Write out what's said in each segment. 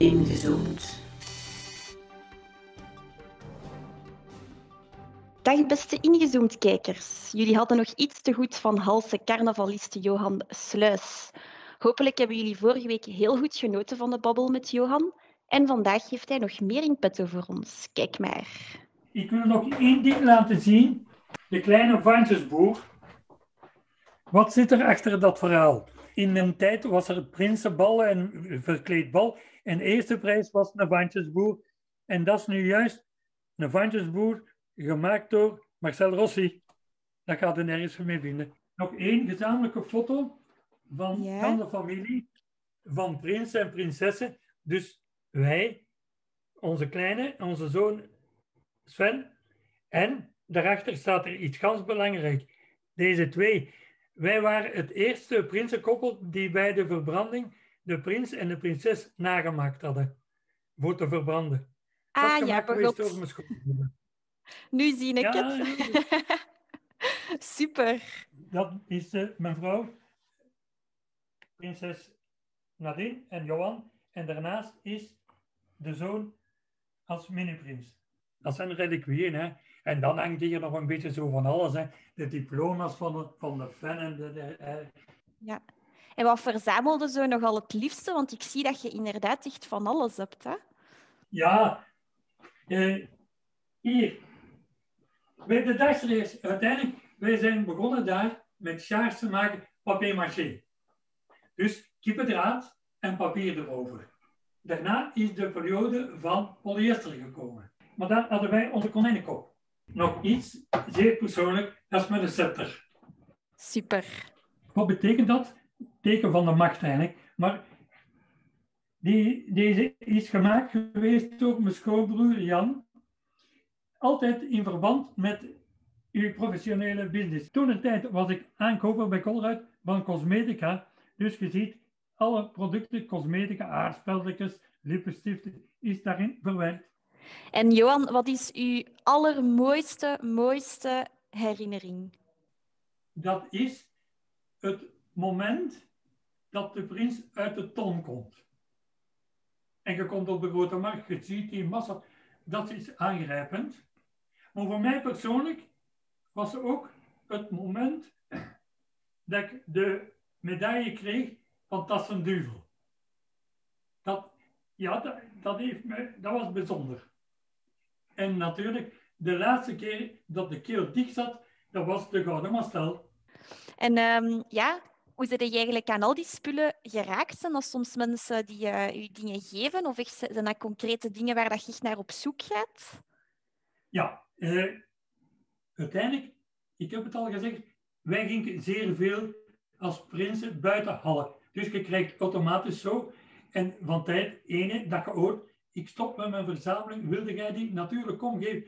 Ingezoomd. Dag beste Ingezoomd-kijkers. Jullie hadden nog iets te goed van halse carnavalist Johan Sluis. Hopelijk hebben jullie vorige week heel goed genoten van de babbel met Johan. En vandaag heeft hij nog meer in petto voor ons. Kijk maar. Ik wil nog één ding laten zien. De kleine Vandjesboer. Wat zit er achter dat verhaal? In een tijd was er het Prinsenbal en verkleed bal. En de eerste prijs was een Vandjesboer. En dat is nu juist een Vandjesboer gemaakt door Marcel Rossi. Dat gaat er nergens mee vinden. Nog één gezamenlijke foto van de familie, van prinsen en prinsessen. Dus wij, onze kleine, onze zoon Sven. En daarachter staat er iets ganz belangrijk. Deze twee. Wij waren het eerste prinsenkoppel die bij de verbranding de prins en de prinses nagemaakt hadden. Voor te verbranden. Ah dat ja, geweest door mijn schoonmoeder. Nu zie ik het. Ja. Super. Dat is mijn vrouw, prinses Nadine en Johan. En daarnaast is de zoon als mini-prins. Dat zijn reliquieën, hè. En dan hangt hier nog een beetje zo van alles, hè. De diploma's van de fan en de. Ja. En wat verzamelde zo nogal het liefste? Want ik zie dat je inderdaad echt van alles hebt, hè? Ja. Hier. Bij de dagsrace, uiteindelijk, wij zijn begonnen daar met sjaars te maken, papier-mâché. Dus kippendraad en papier erover. Daarna is de periode van polyester gekomen. Maar daar hadden wij onze konijnenkop. Nog iets zeer persoonlijk, dat is met een scepter. Super. Wat betekent dat? Teken van de macht eigenlijk. Maar deze is gemaakt geweest door mijn schoonbroer Jan. Altijd in verband met uw professionele business. Toen een tijd was ik aankoper bij Colruyt van cosmetica. Dus je ziet, alle producten, cosmetica, haarspelletjes, lippenstiften, is daarin verwerkt. En Johan, wat is uw mooiste herinnering? Dat is het moment dat de prins uit de ton komt. En je komt op de grote markt, je ziet die massa. Dat is aangrijpend. Maar voor mij persoonlijk was ook het moment dat ik de medaille kreeg van Tassenduvel. Dat was bijzonder. En natuurlijk, de laatste keer dat de keel dicht zat, dat was de Gouden Mastel. En hoe zijn je eigenlijk aan al die spullen geraakt? Zijn dat soms mensen die u dingen geven? Of echt, zijn dat concrete dingen waar dat je echt naar op zoek gaat? Ja, uiteindelijk, ik heb het al gezegd, wij gingen zeer veel als prinsen buiten Halle. Dus je krijgt automatisch zo. En van tijd ene dat je hoort, ik stop met mijn verzameling, wilde jij die? Natuurlijk, kom, geef.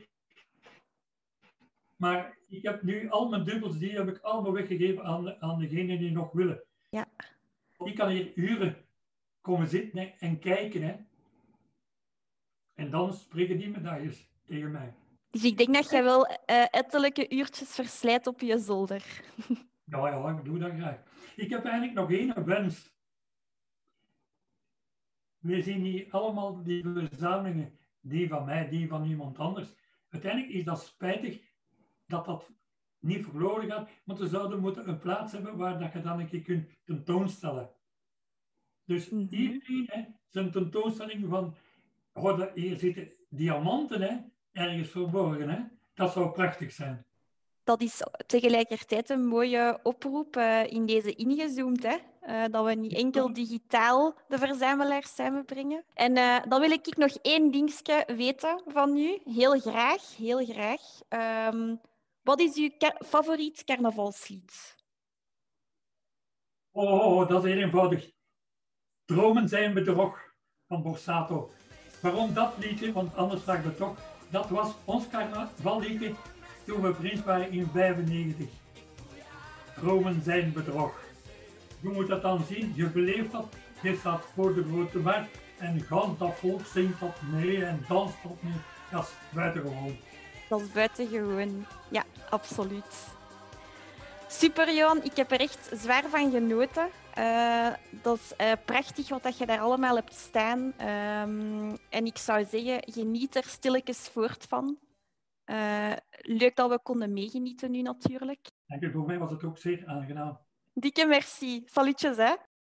Maar ik heb nu al mijn dubbels, die heb ik allemaal weggegeven aan degenen die nog willen. Ja. Ik kan hier uren komen zitten en kijken. Hè. En dan spreken die medailles tegen mij. Dus ik denk dat jij wel ettelijke uurtjes verslijt op je zolder. Ja, ik doe dat graag. Ik heb eigenlijk nog één wens. We zien hier allemaal die verzamelen, die van mij, die van iemand anders. Uiteindelijk is dat spijtig dat dat niet verloren gaat, want we zouden moeten een plaats hebben waar dat je dan een keer kunt tentoonstellen. Dus iedereen, zijn tentoonstelling van, hier zitten diamanten, hè, ergens verborgen. Hè. Dat zou prachtig zijn. Dat is tegelijkertijd een mooie oproep in deze Ingezoomd, hè? Dat we niet enkel digitaal de verzamelaars samenbrengen. En dan wil ik nog één dingetje weten van u. Heel graag, heel graag. Wat is uw favoriet carnavalslied? Oh, dat is heel eenvoudig. Dromen zijn bedrog van Borsato. Waarom dat liedje? Want anders vraag ik het toch. Dat was ons carnavalliedje toen we prins waren in 1995. Dromen zijn bedrog. Je moet dat dan zien, je beleeft dat, je staat voor de grote markt en gans dat volk zingt dat mee en danst dat mee. Dat is buitengewoon. Dat is buitengewoon, ja, absoluut. Super, Johan. Ik heb er echt zwaar van genoten. Dat is prachtig wat dat je daar allemaal hebt staan. En ik zou zeggen, geniet er stilletjes voort van. Leuk dat we konden meegenieten nu natuurlijk. Dank u, voor mij was het ook zeer aangenaam. Dikke merci. Salutjes, hè.